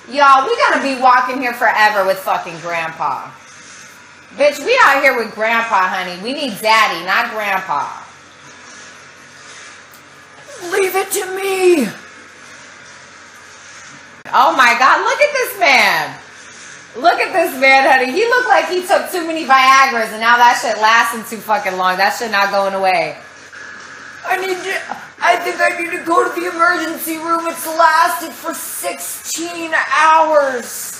Y'all, we gotta be walking here forever with fucking grandpa. Bitch, we out here with grandpa, honey. We need daddy, not grandpa. Leave it to me. Oh my God, look at this man. Look at this man, honey. He looked like he took too many Viagras and now that shit lasting too fucking long. That shit not going away. I think I need to go to the emergency room. It's lasted for 16 hours.